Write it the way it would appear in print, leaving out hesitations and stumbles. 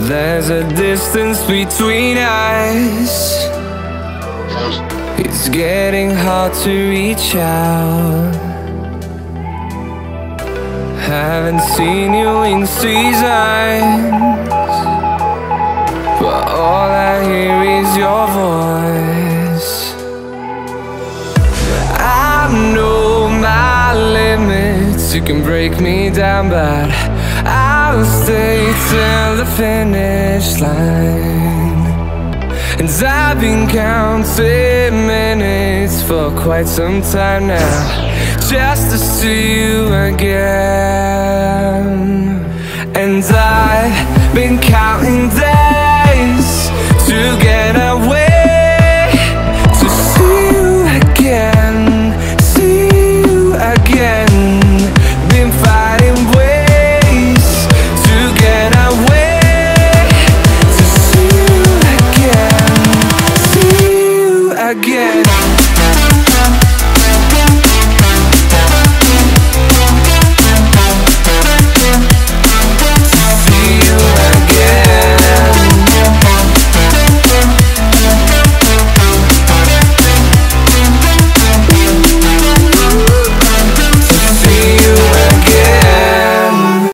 There's a distance between us. It's getting hard to reach out. Haven't seen you in seasons, but all I hear is your voice. I know my limits, you can break me down, but I'll stay till the finish line. And I've been counting minutes for quite some time now, just to see you again. And I've been counting days to get away